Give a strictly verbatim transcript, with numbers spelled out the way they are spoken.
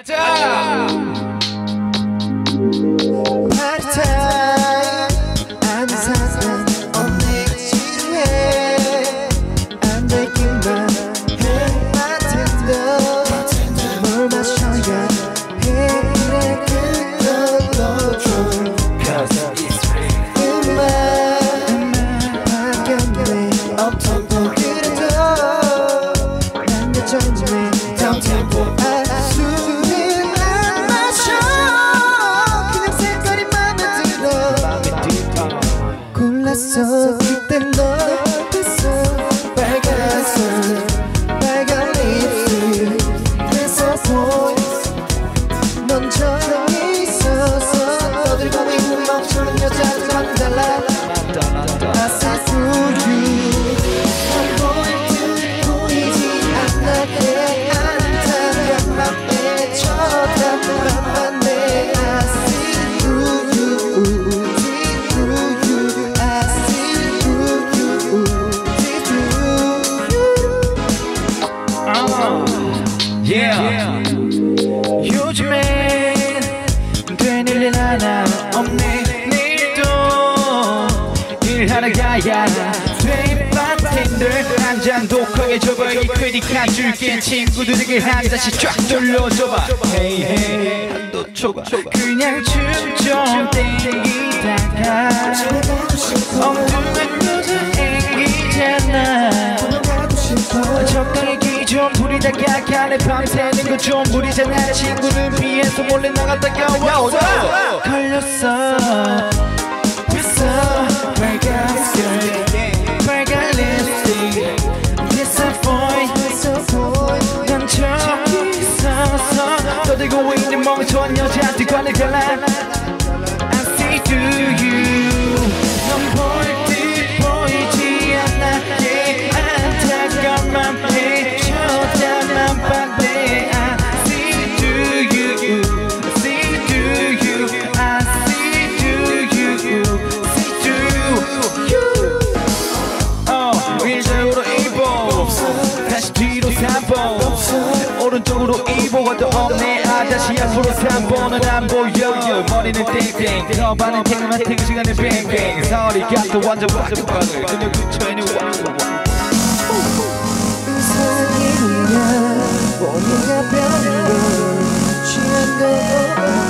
자! 골랐어 그때 너 됐어 빨간색 빨간 립스틱 그래서 보였어 넌 저기 있어서 떠들고 있는 멍청한 여자들만 달라 I said to you 넌 보일 듯 보이지 않나게 안타까운 맘에 쳐다보란 내 I see through you Yeah. 요즘엔 되는 일 하나 없네. 내일도 일하러 가야 돼. 바텐들 한 잔 독하게 줘봐. 이 크리틱 한 줄게 친구들에게 한 잔씩 쫙 돌려줘봐. Hey hey 한도 초과 그냥 춤 좀 땡기다가 엉뚱한 여자 앵기잖아. 적당히 기 좀 부리다가 간에 밤새는 거 좀 부리잖아. 친구는 피해서 몰래 나갔다가 와서 걸렸어 봤어 빨간 스커트 빨간 립스틱 disappoint 난 저기 있어서 떠들고 있는 멍청한 여자들과는 달라 I say to you 넌 보일 듯 보이지 않나 내 안타까운 맘에 쳐다만 반대 I see to you I see to you I see to you see to you 어 왼쪽으로 이보 다시 뒤로 삼 번 오른쪽으로 이보가 더 없네 아 다시 앞으로 삼 번은 안 보여 머리는 땡땡 커버는 탱만 탱 시간에 뱅뱅 서리가 또 완전 와꾸방을 그녀 근처에는 와꾸왕 이상이야 뭔가 변한 걸 취한 거